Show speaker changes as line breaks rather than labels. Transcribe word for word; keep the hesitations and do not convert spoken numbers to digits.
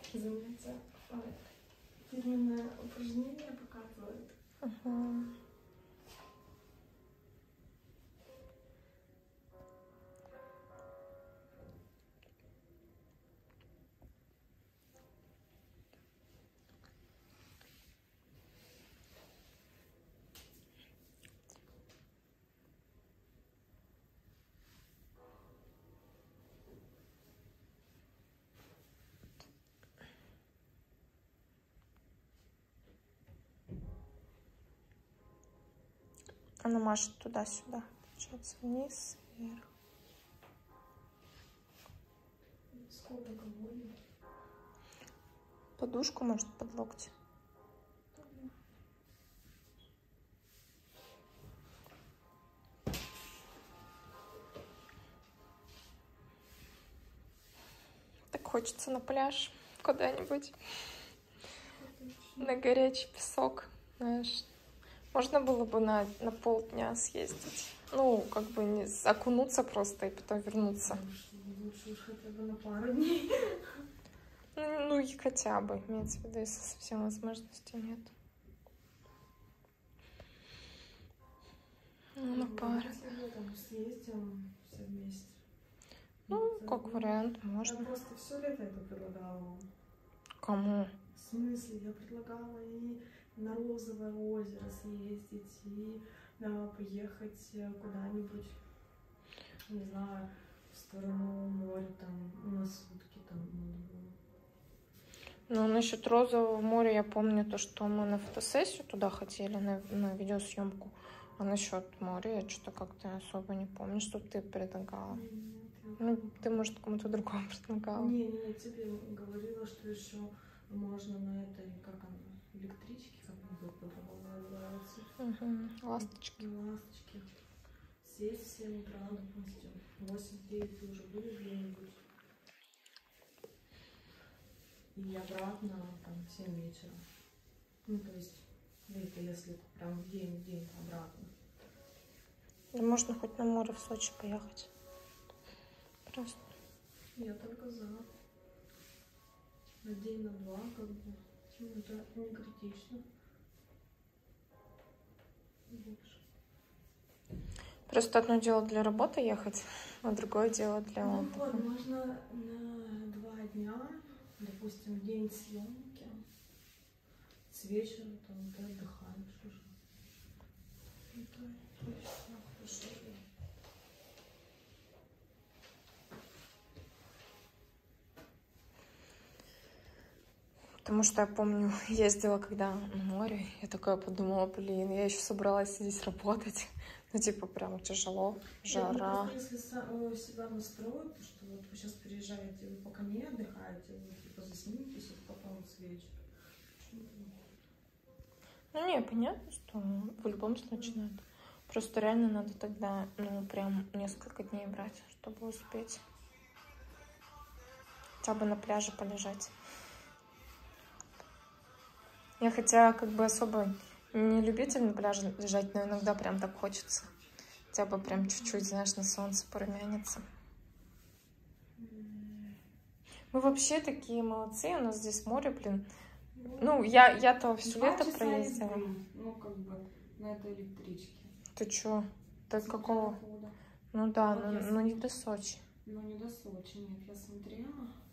Занятия. Фирменное упражнение показывает.
Угу. Она машет туда-сюда, получается, вниз, вверх.
Сколько кого-нибудь?
Подушку, может, под локти. Так хочется на пляж куда-нибудь, на горячий песок, знаешь. Можно было бы на, на полдня съездить. Ну, как бы не окунуться просто и потом вернуться.
Лучше уж хотя бы на пару дней.
Ну, ну и хотя бы, имеется в виду, если совсем возможности нет. Ну, на пару.
Летом съездим все вместе.
Ну,
это,
как
ну,
вариант, можно.
Я просто все лето это предлагала вам.
Кому?
В смысле? Я предлагала и на Розовое озеро съездить, и да, поехать куда-нибудь, не знаю, в сторону моря, там, на сутки там надо было.
Ну, насчет Розового моря я помню то, что мы на фотосессию туда хотели, на, на видеосъемку. А насчет моря я что-то как-то особо не помню, что ты предлагала.
Нет, я
Ну,
помню.
ты, может, кому-то другому предлагала.
Не, не, не, тебе говорила, что еще можно на этой, как она, электричке, как она по-другому называется.
Угу. Ласточки.
Ласточки. Сесть в семь утра, допустим. В восемь-девять вы уже были где-нибудь. И обратно там в семь вечера. Ну, то есть, это если прям в день, в день обратно.
Да можно хоть на море в Сочи поехать. Просто.
Я только за. На день, на два, как бы. Ну, это не критично. Больше.
Просто одно дело для работы ехать, а другое дело для
Ну
отдыха.
вот, можно на два дня, допустим, день съемки, с вечера там ты отдыхаешь уже. Это точно хорошо.
Потому что я помню, ездила когда на море, я такая подумала, блин, я еще собралась здесь работать. Ну, типа, прям тяжело, жара.
Нет, ну, если себя настроить, то что вот вы сейчас переезжаете, вы пока не отдыхаете, вы типа засниметесь, и потом с вечера.
Ну, не, понятно, что в любом случае надо. Просто реально надо тогда, ну, прям несколько дней брать, чтобы успеть. Хотя бы на пляже полежать. Я хотя как бы особо не любитель на пляже лежать, но иногда прям так хочется. Хотя бы прям чуть-чуть, знаешь, на солнце порумяниться. Мы вообще такие молодцы, у нас здесь море, блин. Ну, я, я-то все лето проездила.
Ну, как бы, на этой электричке.
Ты чё? Ты какого? Ну да, но, но не до Сочи.
Ну, не до Сочи, нет, я смотрела.